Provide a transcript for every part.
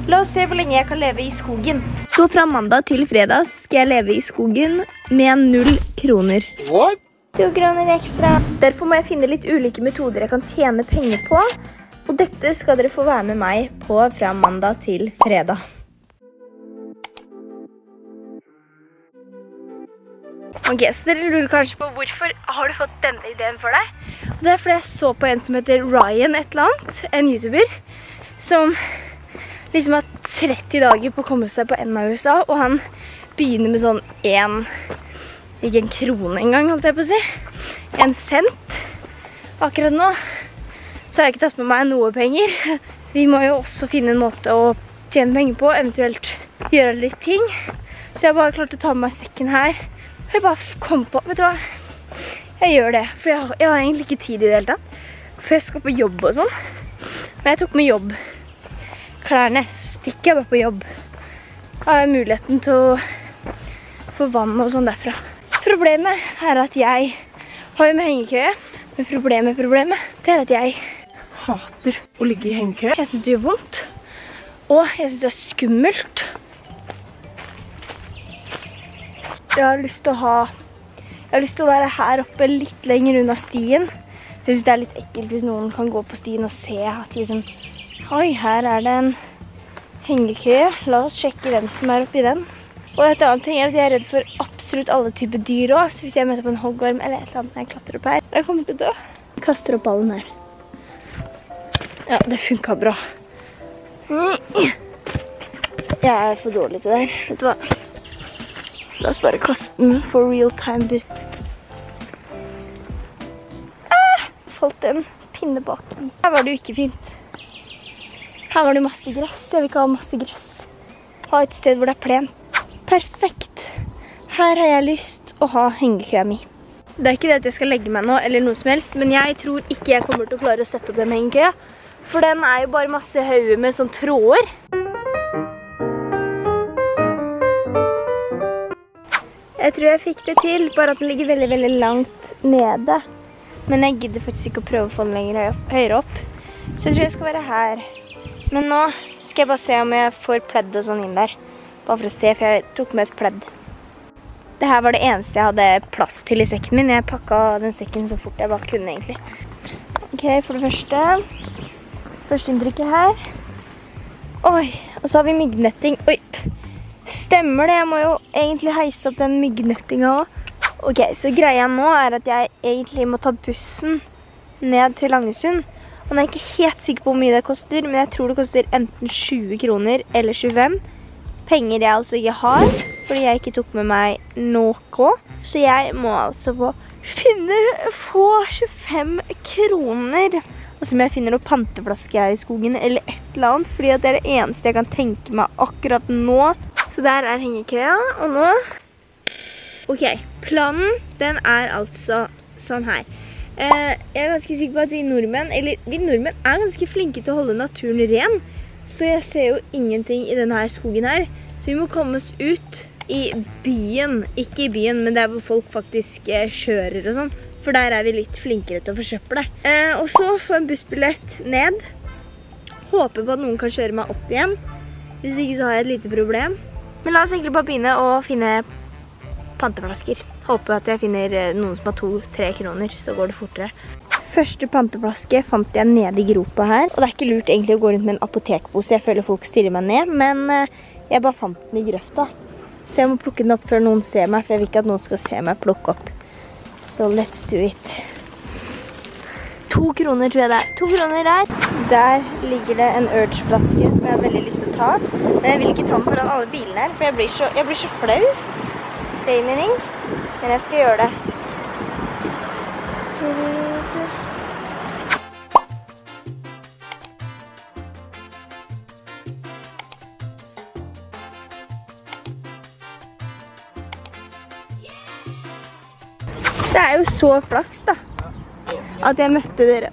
La oss se hvor lenge jeg kan leve i skogen. Så fra mandag til fredag skal jeg leve i skogen med 0 kroner. What? 2 kroner ekstra. Derfor må jeg finne litt ulike metoder jeg kan tjene penger på. Og dette skal dere få være med meg på fra mandag til fredag. Ok, så dere lurer kanskje på hvorfor har du fått denne ideen for deg? Og det er fordi jeg så på en som heter Ryan et eller annet, en YouTuber, som liksom har 30 dager på å komme seg på enden av USA, og han begynner med sånn ikke en krone engang, holdt jeg på å si, 1 cent. Akkurat nå så har jeg ikke tatt med meg noe penger. Vi må jo også finne en måte å tjene penger på, eventuelt gjøre litt ting. Så jeg har bare klart å ta med meg sekken her. Jeg bare kom på, vet du hva, jeg gjør det, for jeg har egentlig ikke tid i det hele tatt, for jeg skal på jobb og sånn. Men jeg tok med jobbklærne, så stikker jeg bare på jobb. Da har jeg muligheten til å få vann og sånn derfra. Problemet er at jeg har jo med hengekøye, men problemet, det er at jeg hater å ligge i hengekøye. Jeg synes det gjør vondt, og jeg synes det er skummelt. Jeg har lyst til å være her oppe litt lenger unna stien. Jeg synes det er litt ekkelt hvis noen kan gå på stien og se at liksom, oi, her er det en hengekøye. La oss sjekke hvem som er oppi den. Og et annet ting er at jeg er redd for absolutt alle typer dyr også. Så hvis jeg møter på en hoggorm eller et eller annet når jeg klatrer opp her, jeg kommer til å dø. Jeg kaster opp ballen her. Ja, det funket bra. Jeg er for dårlig til det her. Vet du hva? La oss bare kaste den for real time bit. Falt en pinne bak i. Her var det jo ikke fint. Her var det masse gress. Jeg vil ikke ha masse gress. Ha et sted hvor det er plent. Perfekt. Her har jeg lyst å ha hengekøya mi. Det er ikke det at jeg skal legge meg nå, eller noe som helst, men jeg tror ikke jeg kommer til å klare å sette opp den hengekøya. For den er jo bare masse hauger med sånn tråder. Jeg tror jeg fikk det til, bare at den ligger veldig, veldig langt nede. Men jeg gidder faktisk ikke å prøve å få den lenger høyere opp. Så jeg tror jeg skal være her. Men nå skal jeg bare se om jeg får pledd og sånn inn der. Bare for å se, for jeg tok med et pledd. Dette var det eneste jeg hadde plass til i sekken min. Jeg pakket den sekken så fort jeg bare kunne egentlig. Ok, for det første. Første inntrykket her. Oi, og så har vi myggnetting. Oi. Stemmer det, jeg må jo egentlig heise opp den myggnettinga også. Ok, så greia nå er at jeg egentlig må ta bussen ned til Langesund. Og jeg er ikke helt sikker på hvor mye det koster, men jeg tror det koster enten 20 kroner eller 25. Penger jeg altså ikke har, fordi jeg ikke tok med meg noe. Så jeg må altså få 25 kroner. Og så må jeg finne noen panteflasker her i skogen eller et eller annet, fordi det er det eneste jeg kan tenke meg akkurat nå. Så der er hengekøya, og nå... Ok, planen, den er altså sånn her. Jeg er ganske sikker på at vi nordmenn er ganske flinke til å holde naturen ren. Så jeg ser jo ingenting i denne her skogen her. Så vi må komme oss ut i byen. Ikke i byen, men der hvor folk faktisk kjører og sånn. For der er vi litt flinkere til å forsøple. Og så få en bussbillett ned. Håper på at noen kan kjøre meg opp igjen. Hvis ikke så har jeg et lite problem. Men la oss egentlig bare begynne å finne panteflasker. Håper at jeg finner noen som har 2-3 kroner, så går det fortere. Første panteflaske fant jeg nede i gropa her. Og det er ikke lurt egentlig å gå rundt med en apotekpose. Jeg føler folk stirrer meg ned, men jeg bare fant den i grøfta. Så jeg må plukke den opp før noen ser meg, for jeg vil ikke at noen skal se meg plukke opp. Så let's do it. 2 kroner tror jeg det er. 2 kroner der. Der ligger det en Urge-flaske som jeg har veldig lyst til å ta. Men jeg vil ikke ta den foran alle bilene her, for jeg blir så flau. Stay-mening. Men jeg skal gjøre det. Det er jo så flaks da, at jeg møtte dere.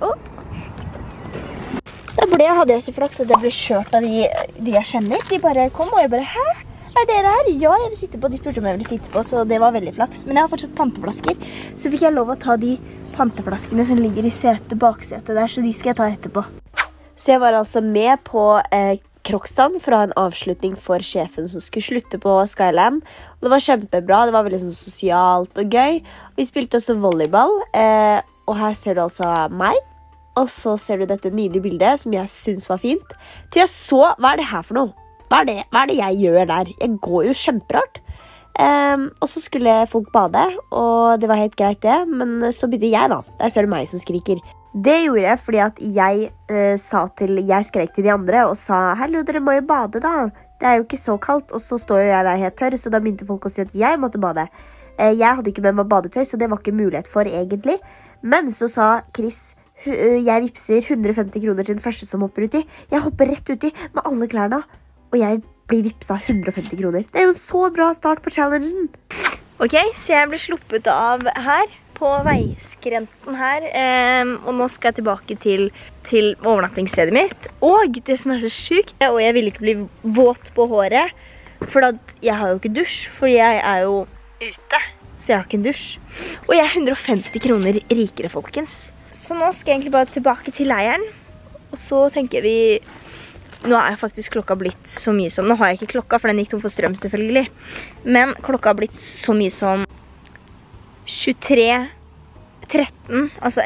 Hadde jeg så flaks at jeg ble kjørt av de jeg kjenner. De bare kom, og jeg bare, hæ? Er dere her? Ja, jeg vil sitte på. De spurte om jeg ville sitte på, så det var veldig flaks. Men jeg har fortsatt panteflasker, så fikk jeg lov å ta de panteflaskene som ligger i baksete der, så de skal jeg ta etterpå. Så jeg var altså med på Crocsene for å ha en avslutning for sjefen som skulle slutte på Skyland. Og det var kjempebra, det var veldig sånn sosialt og gøy. Vi spilte også volleyball, og her ser du altså meg. Og så ser du dette nydelige bildet som jeg synes var fint. Til jeg så, hva det her for noe? Hva er det jeg gjør der? Jeg går jo kjemperart. Og så skulle folk bade, og det var helt greit det, men så begynte jeg da. Der ser du meg som skriker. Det gjorde jeg fordi at jeg skrek til de andre og sa, hallo, dere må jo bade da. Det er jo ikke så kaldt, og så står jo jeg der helt tørr, så da begynte folk å si at jeg måtte bade. Jeg hadde ikke med meg badetøy, så det var ikke mulighet for egentlig. Men så sa Chris, jeg vipser 150 kroner til den første som hopper uti. Jeg hopper rett uti med alle klærne, og jeg blir vipsa 150 kroner. Det er jo en så bra start på challengen. Ok, så jeg ble sluppet av her, på veiskrenten her, og nå skal jeg tilbake til overnattingsstedet mitt. Og det som er så sykt, og jeg vil ikke bli våt på håret, for jeg har jo ikke dusj, for jeg er jo ute, så jeg har ikke en dusj. Og jeg er 150 kroner rikere, folkens. Så nå skal jeg egentlig bare tilbake til leiren, og så tenker vi... Nå er faktisk klokka blitt så mye som... Nå har jeg ikke klokka, for den gikk tom for strøm selvfølgelig. Men klokka har blitt så mye som 23:13, altså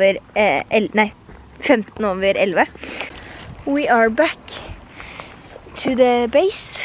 15 over 11. We are back to the base.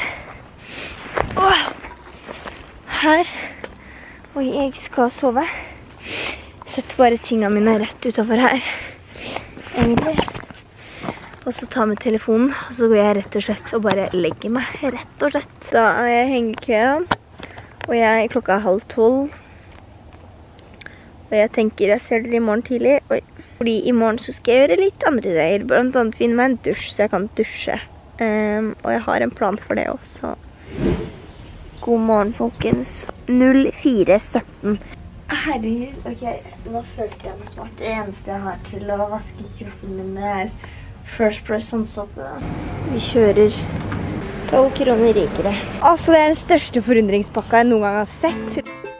Her. Og jeg skal sove. Setter bare tingene mine rett utenfor her. Egentlig. Og så tar jeg med telefonen, og så går jeg rett og slett og bare legger meg, rett og slett. Da er jeg i hengekøen, og klokka er 11:30. Og jeg tenker jeg ser dere i morgen tidlig. Oi. Fordi i morgen så skal jeg gjøre litt andre greier. Blant annet finne meg en dusj, så jeg kan dusje. Og jeg har en plan for det også. God morgen, folkens. 04:17. Herregud, ok, nå følte jeg meg smart. Det eneste jeg har til å vaske kroppen min er First Press håndsåpe. Vi kjører 12 kroner rikere. Altså, det er den største forundringspakka jeg noen gang har sett.